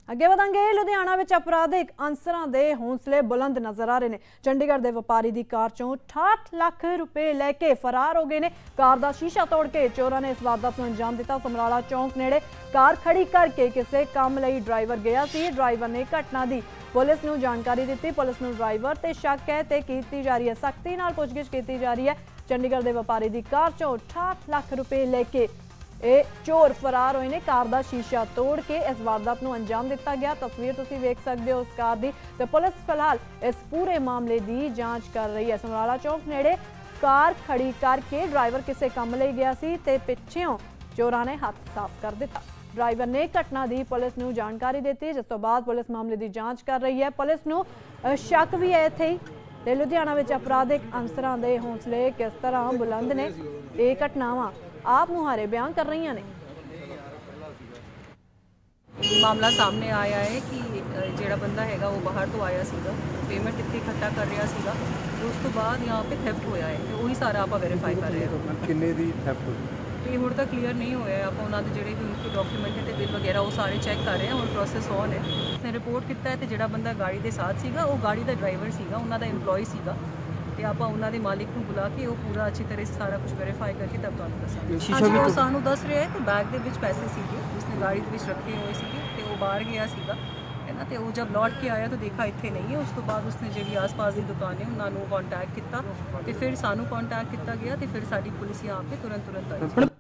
ਅੱਗੇ ਵਧਾਂਗੇ। ਲੁਧਿਆਣਾ ਵਿੱਚ ਅਪਰਾਧਿਕ ਅਨਸਰਾਂ ਦੇ ਹੌਸਲੇ ਬੁਲੰਦ ਨਜ਼ਰ ਆ ਰਹੇ ਨੇ। ਚੰਡੀਗੜ੍ਹ ਦੇ ਵਪਾਰੀ ਦੀ ਕਾਰ ਚੋਂ 68 ਲੱਖ ਰੁਪਏ ਲੈ ਕੇ ਫਰਾਰ ਹੋ ਗਏ ਨੇ। ਕਾਰ ਦਾ ਸ਼ੀਸ਼ਾ ਤੋੜ ਕੇ ਚੋਰਾਂ ਨੇ ਇਸ ਵਾਰਦਾਤ ਨੂੰ ਅੰਜਾਮ ਦਿੱਤਾ। ਸਮਰਾਲਾ ਚੌਂਕ ਨੇੜੇ ਕਾਰ ਖੜੀ ਕਰਕੇ ਕਿਸੇ ਕੰਮ ਲਈ ਡਰਾਈਵਰ ਗਿਆ ਸੀ। ਡਰਾਈਵਰ ਨੇ ਘਟਨਾ ਦੀ ਪੁਲਿਸ ਨੂੰ ਜਾਣਕਾਰੀ ਦਿੱਤੀ। ਪੁਲਿਸ ਨੂੰ ਡਰਾਈਵਰ ਤੇ ਸ਼ੱਕ ਹੈ ਤੇ ਕੀਤੀ ਜਾ ਰਹੀ ਹੈ ਸਖਤੀ ਨਾਲ ਪੁੱਛਗਿੱਛ ਕੀਤੀ ਜਾ ਰਹੀ ਹੈ। ਚੰਡੀਗੜ੍ਹ ਦੇ ਵਪਾਰੀ ਦੀ ਕਾਰ ਚੋਂ 68 ਲੱਖ ਰੁਪਏ ਲੈ ਕੇ ਇਹ ਚੋਰ फरार होए ने। कार का शीशा तोड़ के इस वारदात को अंजाम दिता गया। तस्वीर तुसीं वेख सकते हो उस कार की। तो पुलिस फिलहाल इस पूरे मामले की जांच कर रही है। समराला चौक नेड़े कार खड़ी करके ड्राइवर किसी काम लई गया सी ते पिछों चोरां ने हथ साफ कर दिता। ड्राइवर ने घटना की पुलिस को जानकारी दी, जिस तो बाद पुलिस मामले की जांच कर रही है। पुलिस को शक भी है इत्थे ही। लुधियाना में अपराधिक अंसरां दे हौसले किस तरह बुलंद ने, ये घटनावां आप मुहारे बयान कर रही ने। मामला सामने आया है कि ਜਿਹੜਾ ਬੰਦਾ ਹੈਗਾ ਉਹ ਬਾਹਰ ਤੋਂ ਆਇਆ ਸੀਗਾ, ਪੇਮੈਂਟ ਇੱਥੇ ਇਕੱਠਾ ਕਰ ਰਿਹਾ ਸੀਗਾ ਤੇ ਉਸ ਤੋਂ ਬਾਅਦ यहाँ पे ਥੈਫਟ ਹੋਇਆ ਹੈ ਤੇ ਉਹੀ ਸਾਰਾ ਆਪਾਂ ਵੈਰੀਫਾਈ ਕਰ ਰਹੇ ਹਾਂ। ਕਿੰਨੇ ਦੀ ਥੈਫਟ ਹੋਈ ਤੇ ਹੁਣ ਤੱਕ ਕਲੀਅਰ ਨਹੀਂ ਹੋਇਆ। ਆਪਾਂ ਉਹਨਾਂ ਦੇ ਜਿਹੜੇ ਵੀ ਉਨਕੇ ਡਾਕੂਮੈਂਟ ਤੇ ਬਿੱਲ ਵਗੈਰਾ ਉਹ ਸਾਰੇ ਚੈੱਕ ਕਰ ਰਹੇ ਹਾਂ। ਹੁਣ ਪ੍ਰੋਸੈਸ ਔਨ ਹੈ। ਉਸਨੇ ਰਿਪੋਰਟ ਕੀਤਾ ਹੈ ਤੇ ਜਿਹੜਾ ਬੰਦਾ ਗਾੜੀ ਦੇ ਸਾਥ ਸੀਗਾ ਉਹ ਗਾੜੀ ਦਾ ਡਰਾਈਵਰ ਸੀਗਾ, ਉਹਨਾਂ ਦਾ EMPLOYE ਸੀਗਾ ਤੇ ਆਪਾਂ ਉਹਨਾਂ ਦੇ ਮਾਲਿਕ ਨੂੰ ਬੁਲਾ ਕੇ ਉਹ ਪੂਰਾ ਅੱਛੀ ਤਰ੍ਹਾਂ ਸਾਰਾ ਕੁਝ ਵੈਰੀਫਾਈ ਕਰਕੇ ਤਬ ਤੁਹਾਨੂੰ ਦੱਸਾਂਗੇ। ਉਹ ਸਾਨੂੰ ਦੱਸ ਰਿਹਾ ਹੈ ਕਿ ਬੈਗ ਦੇ ਵਿੱਚ ਪੈਸੇ ਸੀਗੇ, ਉਸਨੇ ਗਾੜੀ ਦੇ ਵਿੱਚ ਰੱਖੇ ਹੋਏ ਸੀਗੇ ਤੇ ਉਹ ਬਾਹਰ ਗਿਆ ਸੀਗਾ है ना। तो वो जब लौट के आया तो देखा इतने नहीं है। उस तो बाद उसने जी आस पास की दुकान है उन्होंने कॉन्टैक्ट किया तो फिर सानू कॉन्टैक्ट किया गया तो फिर साड़ी पुलिस यहाँ पे तुरंत आई।